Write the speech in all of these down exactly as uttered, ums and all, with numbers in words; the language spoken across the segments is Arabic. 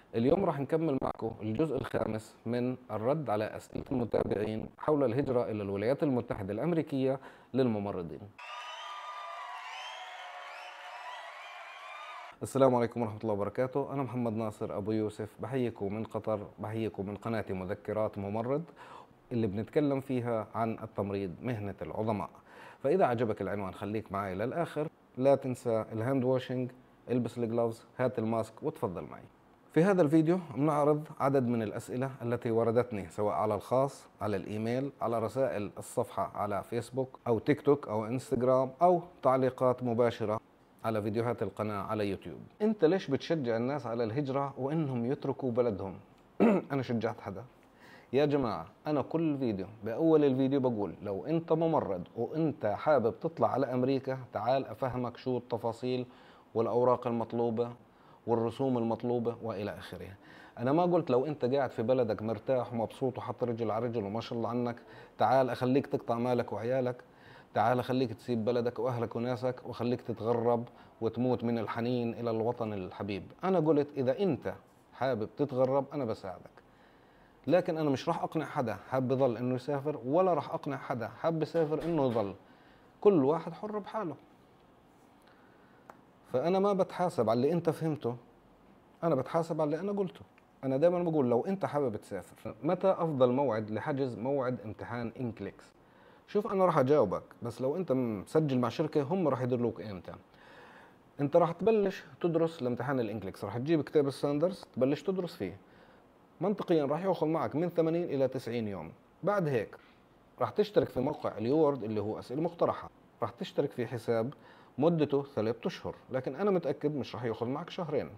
اليوم راح نكمل معكم الجزء الخامس من الرد على أسئلة المتابعين حول الهجرة إلى الولايات المتحدة الأمريكية للممرضين. السلام عليكم ورحمة الله وبركاته. أنا محمد ناصر أبو يوسف، بحييكم من قطر، بحييكم من قناة مذكرات ممرض اللي بنتكلم فيها عن التمريض، مهنة العظماء. فإذا عجبك العنوان خليك معي للآخر. لا تنسى الهاند واشنج، البس الجلوفز، هات الماسك وتفضل معي. في هذا الفيديو بنعرض عدد من الأسئلة التي وردتني سواء على الخاص، على الإيميل، على رسائل الصفحة على فيسبوك أو تيك توك أو إنستغرام، أو تعليقات مباشرة على فيديوهات القناة على يوتيوب. أنت ليش بتشجع الناس على الهجرة وإنهم يتركوا بلدهم؟ أنا شجعت حدا؟ يا جماعة، أنا كل فيديو بأول الفيديو بقول لو أنت ممرض وأنت حابب تطلع على أمريكا، تعال أفهمك شو التفاصيل والأوراق المطلوبة والرسوم المطلوبة وإلى آخره. أنا ما قلت لو أنت قاعد في بلدك مرتاح ومبسوط وحط رجل على رجل وما شاء الله عنك، تعال أخليك تقطع مالك وعيالك، تعال أخليك تسيب بلدك وأهلك وناسك وخليك تتغرب وتموت من الحنين إلى الوطن الحبيب. أنا قلت إذا أنت حابب تتغرب أنا بساعدك، لكن أنا مش راح أقنع حدا حاب يظل إنه يسافر، ولا راح أقنع حدا حاب يسافر إنه يظل. كل واحد حر بحاله. فأنا ما بتحاسب على اللي أنت فهمته، أنا بتحاسب على اللي أنا قلته. أنا دائما بقول لو أنت حابب تسافر، متى أفضل موعد لحجز موعد امتحان إنكليكس؟ شوف، أنا راح أجاوبك، بس لو أنت مسجل مع شركة هم راح يدلوك إمتى. أنت راح تبلش تدرس لامتحان الإنكليكس، راح تجيب كتاب الساندرز تبلش تدرس فيه. منطقيا راح ياخذ معك من ثمانين إلى تسعين يوم. بعد هيك راح تشترك في موقع اليورد اللي هو أسئلة مقترحة، راح تشترك في حساب مدته ثلاثة أشهر، لكن أنا متأكد مش راح ياخذ معك شهرين.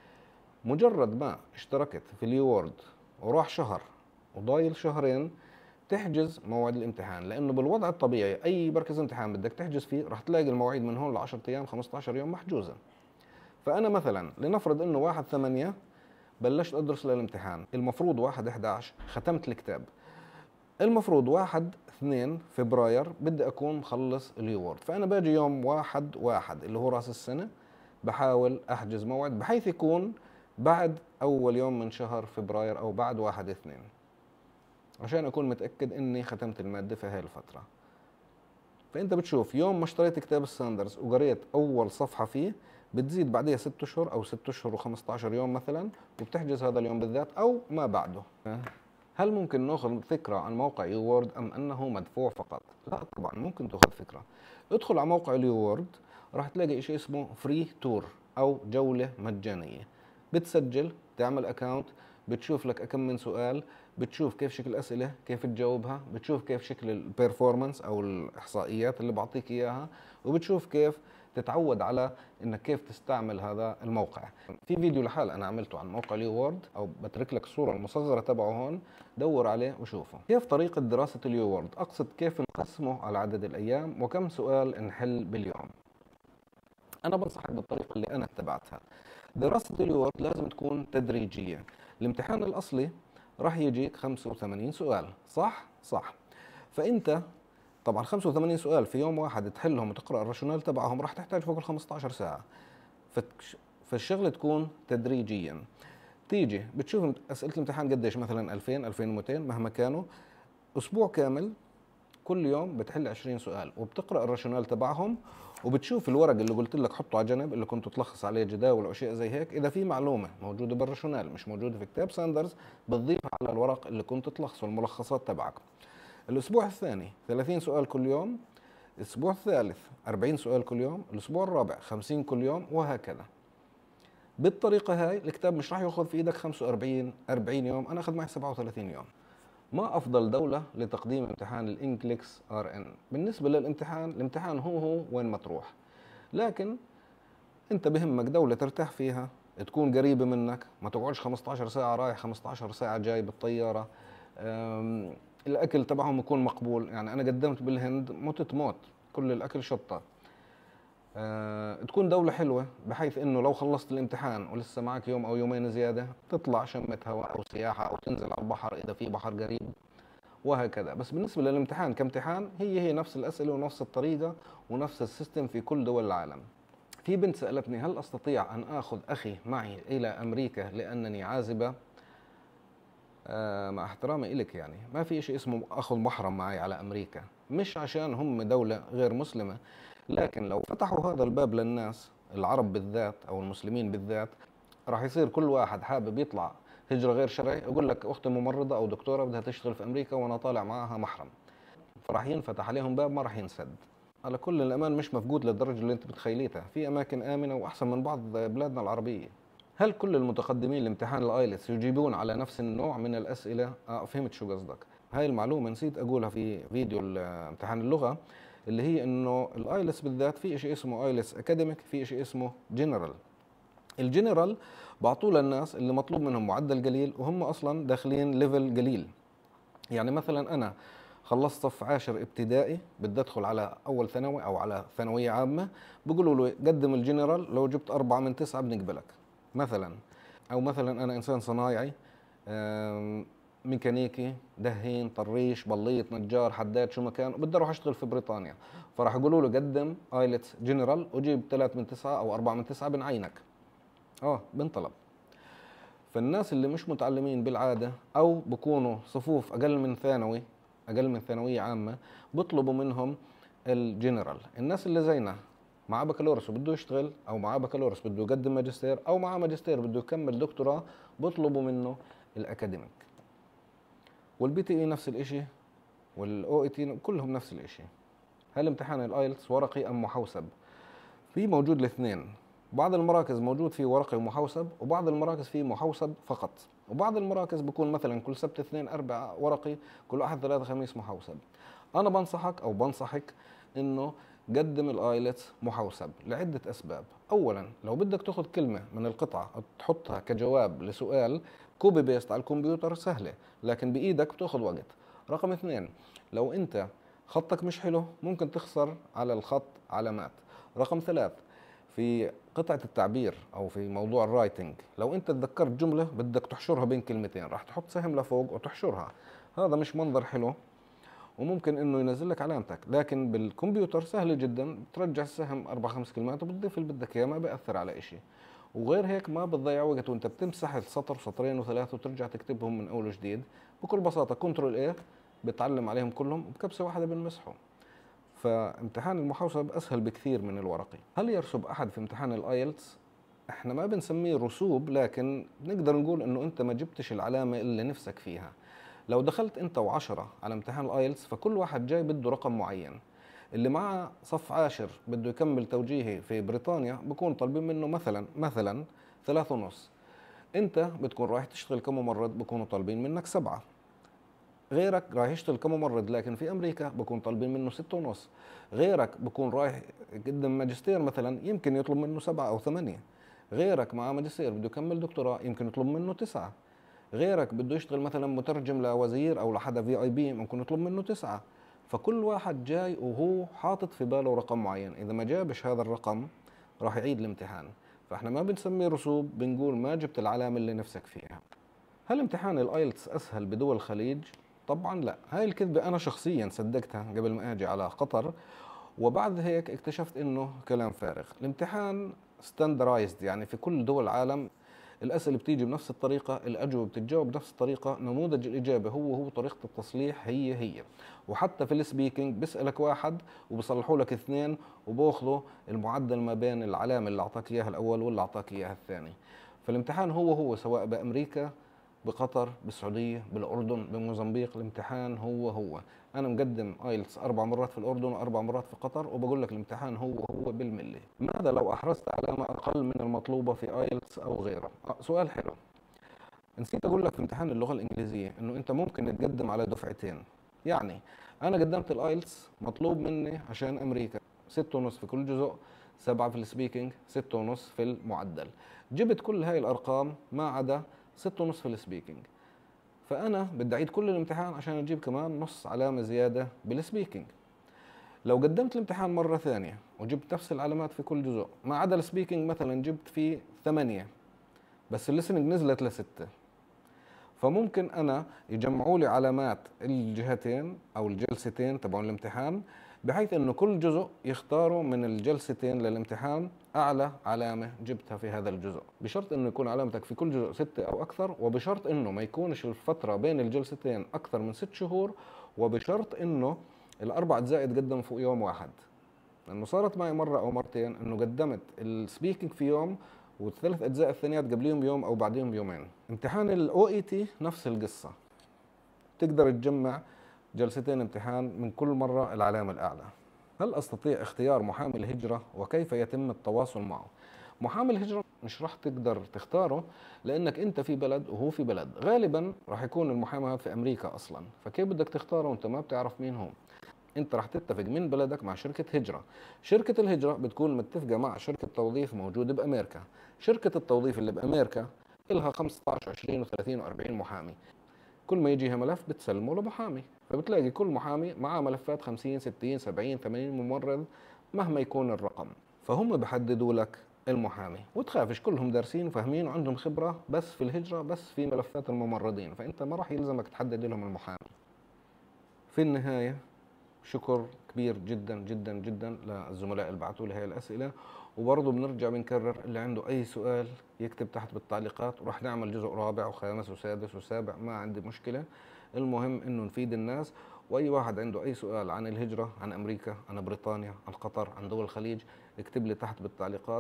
مجرد ما اشتركت في اليورد وراح شهر وضايل شهرين، تحجز موعد الامتحان، لأنه بالوضع الطبيعي أي مركز امتحان بدك تحجز فيه راح تلاقي المواعيد من هون ل عشرة أيام خمسة عشر يوم محجوزة. فأنا مثلا لنفرض إنه واحد ثمانية بلشت أدرس للامتحان، المفروض واحد أحد عشر ختمت الكتاب، المفروض واحد اثنين فبراير بدي أكون مخلص اليورد. فأنا باجي يوم واحد واحد اللي هو رأس السنة بحاول أحجز موعد بحيث يكون بعد أول يوم من شهر فبراير أو بعد واحد اثنين، عشان أكون متأكد إني ختمت المادة في هاي الفترة. فأنت بتشوف يوم ما اشتريت كتاب الساندرز وقريت أول صفحة فيه، بتزيد بعدها ست أشهر أو ست أشهر وخمسة عشر يوم مثلا، وبتحجز هذا اليوم بالذات أو ما بعده. هل ممكن ناخذ فكرة عن موقع يوورد أم أنه مدفوع فقط؟ لا طبعا ممكن تاخذ فكرة. ادخل على موقع اليوورد، راح تلاقي شيء اسمه فري تور أو جولة مجانية. بتسجل، تعمل أكاونت، بتشوف لك كم من سؤال، بتشوف كيف شكل الأسئلة، كيف تجاوبها، بتشوف كيف شكل البيرفورمانس أو الإحصائيات اللي بعطيك إياها، وبتشوف كيف تتعود على انك كيف تستعمل هذا الموقع. في فيديو لحال انا عملته عن موقع اليوورد، او بترك لك الصوره المصغره تبعه هون، دور عليه وشوفه. كيف طريقه دراسه اليوورد؟ اقصد كيف نقسمه على عدد الايام وكم سؤال نحل باليوم. انا بنصحك بالطريقه اللي انا اتبعتها. دراسه اليوورد لازم تكون تدريجيه. الامتحان الاصلي راح يجيك خمسة وثمانين سؤال، صح؟ صح. فانت طبعا خمسة وثمانين سؤال في يوم واحد تحلهم وتقرا الراشونال تبعهم راح تحتاج فوق ال خمسة عشر ساعه. فالشغله تكون تدريجيا. تيجي بتشوف اسئله الامتحان قديش، مثلا ألفين ألفين ومئتين مهما كانوا، اسبوع كامل كل يوم بتحل عشرين سؤال وبتقرا الراشونال تبعهم، وبتشوف الورق اللي قلت لك حطه على جنب اللي كنت تلخص عليه جداول او اشياء زي هيك، اذا في معلومه موجوده بالراشونال مش موجوده في كتاب ساندرز بتضيفها على الورق اللي كنت تلخصه الملخصات تبعك. الاسبوع الثاني ثلاثين سؤال كل يوم، الاسبوع الثالث أربعين سؤال كل يوم، الاسبوع الرابع خمسين كل يوم، وهكذا. بالطريقه هاي الكتاب مش راح ياخذ في ايدك خمسة وأربعين أربعين يوم، انا اخذ معي سبعة وثلاثين يوم. ما افضل دوله لتقديم امتحان الانكليكس ار ان؟ بالنسبه للامتحان، الامتحان هو هو وين ما تروح، لكن انت بهمك دوله ترتاح فيها، تكون قريبه منك، ما تقعدش خمسة عشر ساعه رايح خمسة عشر ساعه جاي بالطياره. الاكل تبعهم يكون مقبول، يعني انا قدمت بالهند متت موت، كل الاكل شطه. أه تكون دولة حلوة بحيث انه لو خلصت الامتحان ولسه معك يوم او يومين زيادة تطلع شمة هواء او سياحة او تنزل على البحر اذا في بحر قريب، وهكذا. بس بالنسبة للامتحان كامتحان هي هي نفس الاسئلة ونفس الطريقة ونفس السيستم في كل دول العالم. في بنت سألتني هل أستطيع أن آخذ أخي معي إلى أمريكا لأنني عازبة؟ آه مع احترامي إلك، يعني ما في شيء اسمه أخذ محرم معي على أمريكا، مش عشان هم دولة غير مسلمة، لكن لو فتحوا هذا الباب للناس العرب بالذات أو المسلمين بالذات، راح يصير كل واحد حابب يطلع هجرة غير شرعي يقول لك أختي ممرضة أو دكتورة بدها تشتغل في أمريكا وأنا طالع معها محرم، فراح ينفتح عليهم باب ما راح ينسد. على كل الأمان مش مفقود للدرجة اللي أنت بتخيليتها، في أماكن آمنة وأحسن من بعض بلادنا العربية. هل كل المتقدمين لامتحان الايلتس يجيبون على نفس النوع من الأسئلة؟ آه فهمت شو قصدك. هاي المعلومة نسيت أقولها في فيديو امتحان اللغة، اللي هي إنه الايلتس بالذات في شيء اسمه ايلتس اكاديميك، في شيء اسمه جنرال. الجنرال بعطوه للناس اللي مطلوب منهم معدل قليل وهم أصلا داخلين ليفل قليل. يعني مثلا أنا خلصت صف عاشر ابتدائي بدي ادخل على اول ثانوي او على ثانويه عامه، بيقولوا له قدم الجنرال، لو جبت أربعة من تسعة بنقبلك مثلا. او مثلا انا انسان صنايعي، ميكانيكي، دهين، طريش، بليط، نجار، حداد، شو ما كان، وبدي اروح اشتغل في بريطانيا، فراح يقولوا له قدم ايلتس جنرال وجيب ثلاثة من تسعة او أربعة من تسعة بنعينك. اه بنطلب. فالناس اللي مش متعلمين بالعاده او بكونوا صفوف اقل من ثانوي، اقل من ثانويه عامه، بيطلبوا منهم الجنرال. الناس اللي زينا معاه بكالوريوس وبده يشتغل، او معاه بكالوريوس بده يقدم ماجستير، او معاه ماجستير بده يكمل دكتوراه، بيطلبوا منه الاكاديميك. والبي تي اي نفس الشيء، والاو اي تي كلهم نفس الشيء. هل امتحان الايلتس ورقي ام محوسب؟ في موجود الاثنين. بعض المراكز موجود فيه ورقي ومحوسب، وبعض المراكز فيه محوسب فقط، وبعض المراكز بكون مثلا كل سبت اثنين اربع ورقي، كل احد ثلاثة خميس محوسب. انا بنصحك او بنصحك انه قدم الايلتس محوسب لعدة اسباب. اولا، لو بدك تاخذ كلمة من القطعة تحطها كجواب لسؤال كوبي بيست على الكمبيوتر سهلة، لكن بايدك بتاخذ وقت. رقم اثنين، لو انت خطك مش حلو ممكن تخسر على الخط علامات. رقم ثلاث، في قطعة التعبير أو في موضوع الرايتنج، لو أنت تذكرت جملة بدك تحشرها بين كلمتين راح تحط سهم لفوق وتحشرها، هذا مش منظر حلو وممكن إنه ينزل لك علامتك. لكن بالكمبيوتر سهل جدا، ترجع السهم أربع خمس كلمات وبتضيف اللي بدك إياه، ما بيأثر على إشي. وغير هيك ما بتضيع وقت وأنت بتمسح السطر سطرين وثلاثة وترجع تكتبهم من أول وجديد. بكل بساطة كنترول إيه بتعلم عليهم كلهم وبكبسة واحدة بنمسحهم. فامتحان المحوسب اسهل بكثير من الورقي. هل يرسب احد في امتحان الايلتس؟ احنا ما بنسميه رسوب، لكن نقدر نقول انه انت ما جبتش العلامه اللي نفسك فيها. لو دخلت انت وعشرة على امتحان الايلتس، فكل واحد جاي بده رقم معين. اللي معاه صف عاشر بده يكمل توجيهي في بريطانيا بكون طالبين منه مثلا مثلا ثلاثة ونص. انت بتكون رايح تشتغل كممرض بكونوا طالبين منك سبعة. غيرك رايح يشتغل كممرض لكن في امريكا بكون طالبين منه ستة ونص. غيرك بكون رايح يقدم ماجستير مثلا يمكن يطلب منه سبعة او ثمانية. غيرك مع ماجستير بده يكمل دكتوراه يمكن يطلب منه تسعة. غيرك بده يشتغل مثلا مترجم لوزير او لحدا في اي بي ممكن يطلب منه تسعة. فكل واحد جاي وهو حاطط في باله رقم معين، اذا ما جابش هذا الرقم راح يعيد الامتحان. فاحنا ما بنسميه رسوب، بنقول ما جبت العلامة اللي نفسك فيها. هل امتحان الايلتس اسهل بدول الخليج؟ طبعا لا، هاي الكذبة انا شخصيا صدقتها قبل ما اجي على قطر، وبعد هيك اكتشفت انه كلام فارغ. الامتحان ستاندرايزد، يعني في كل دول العالم الاسئله بتيجي بنفس الطريقه، الاجوبه بتتجاوب بنفس الطريقه، نموذج الاجابه هو هو، طريقه التصليح هي هي. وحتى في السبيكينج بيسالك واحد وبصلحوا لك اثنين وباخذوا المعدل ما بين العلامه اللي اعطاك اياها الاول واللي اعطاك اياها الثاني. فالامتحان هو هو سواء بامريكا، بقطر، بالسعوديه، بالاردن، بموزمبيق، الامتحان هو هو. انا مقدم ايلتس اربع مرات في الاردن واربع مرات في قطر، وبقول لك الامتحان هو هو بالملي. ماذا لو احرزت علامه اقل من المطلوبه في ايلتس او غيره؟ آه سؤال حلو. نسيت اقول لك في امتحان اللغه الانجليزيه انه انت ممكن تقدم على دفعتين. يعني انا قدمت الايلتس مطلوب مني عشان امريكا ستة ونص في كل جزء، سبعة في السبيكينج، ستة ونص في المعدل. جبت كل هاي الارقام ما عدا ستة ونص في السبيكينج، فانا بدي اعيد كل الامتحان عشان اجيب كمان نص علامه زياده بالسبيكينج. لو قدمت الامتحان مره ثانيه وجبت نفس العلامات في كل جزء ما عدا السبيكينج، مثلا جبت فيه ثمانية بس الليسننج نزلت لستة، فممكن انا يجمعوا لي علامات الجهتين او الجلستين تبعون الامتحان بحيث انه كل جزء يختاروا من الجلستين للامتحان اعلى علامة جبتها في هذا الجزء، بشرط انه يكون علامتك في كل جزء ستة او اكثر، وبشرط انه ما يكونش الفترة بين الجلستين اكثر من ست شهور، وبشرط انه الاربع اجزاء يتقدم فوق يوم واحد. لانه صارت معي مرة او مرتين انه قدمت السبيكينج في يوم والثلاث اجزاء الثانيات قبليهم بيوم او بعديهم بيومين. امتحان الاو اي تي نفس القصة، تقدر تجمع جلستين امتحان من كل مرة العلامة الأعلى. هل أستطيع اختيار محامي الهجرة وكيف يتم التواصل معه؟ محامي الهجرة مش راح تقدر تختاره لأنك أنت في بلد وهو في بلد، غالبا راح يكون المحامي هذا في أمريكا أصلا، فكيف بدك تختاره وأنت ما بتعرف مين هو؟ أنت راح تتفق من بلدك مع شركة هجرة، شركة الهجرة بتكون متفقة مع شركة توظيف موجودة بأمريكا، شركة التوظيف اللي بأمريكا إلها خمسة عشر عشرين وثلاثين وأربعين محامي، كل ما يجيها ملف بتسلمه لمحامي، فبتلاقي كل محامي معاه ملفات خمسين ستين سبعين ثمانين ممرض مهما يكون الرقم، فهم بحددوا لك المحامي، وتخافش كلهم دارسين وفاهمين وعندهم خبرة بس في الهجرة، بس في ملفات الممرضين، فأنت ما راح يلزمك تحدد لهم المحامي. في النهاية شكر كبير جدا جدا جدا للزملاء اللي بعثوا لي هاي الأسئلة، وبرضه بنرجع بنكرر اللي عنده أي سؤال يكتب تحت بالتعليقات، وراح نعمل جزء رابع وخامس وسادس وسابع، ما عندي مشكلة، المهم إنه نفيد الناس. وأي واحد عنده أي سؤال عن الهجرة، عن أمريكا، عن بريطانيا، عن قطر، عن دول الخليج، اكتب لي تحت بالتعليقات.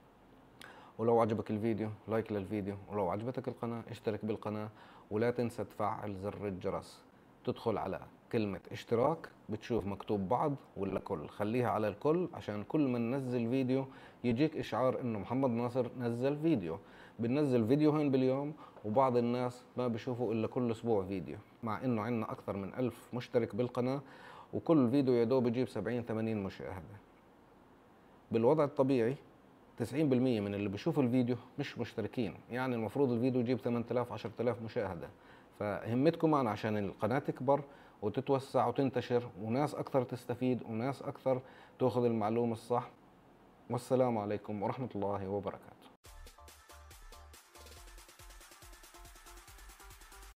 ولو عجبك الفيديو لايك للفيديو، ولو عجبتك القناة اشترك بالقناة، ولا تنسى تفعل زر الجرس. تدخل على كلمة اشتراك بتشوف مكتوب بعض ولا كل، خليها على الكل عشان كل ما ننزل فيديو يجيك اشعار انه محمد ناصر نزل فيديو. بننزل فيديوهين باليوم، وبعض الناس ما بيشوفوا الا كل اسبوع فيديو، مع انه عندنا اكثر من ألف مشترك بالقناة، وكل فيديو يا دوب يجيب سبعين ثمانين مشاهدة. بالوضع الطبيعي تسعين بالمية من اللي بيشوفوا الفيديو مش مشتركين، يعني المفروض الفيديو يجيب ثمانية آلاف عشرة آلاف مشاهدة، فهمتكم معنا عشان القناة تكبر وتتوسع وتنتشر وناس أكثر تستفيد وناس أكثر تأخذ المعلومة الصح. والسلام عليكم ورحمة الله وبركاته.